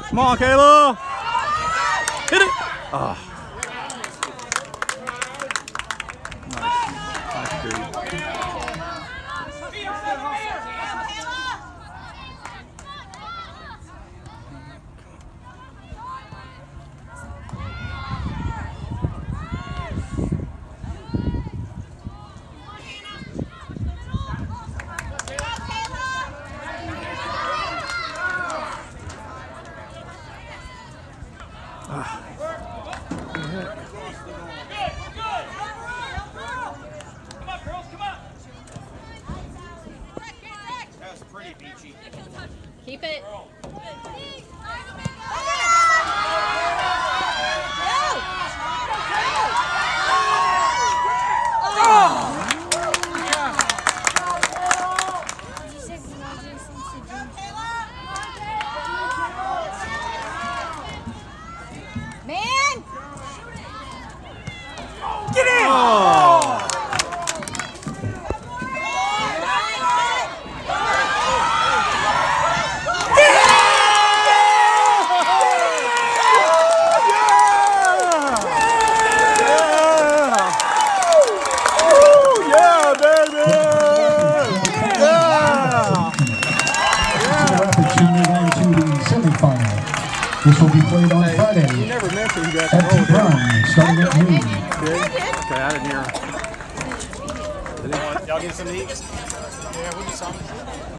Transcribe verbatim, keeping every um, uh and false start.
Come on, Kayla. Hit it. Oh. Nice. Nice, dude. Keep it. Man! Get in! Oh. This will be played on Friday You never mentioned you got at T Brown, starting at noon. Okay, I didn't hear. Y'all get some to eat? Yeah, we'll do something.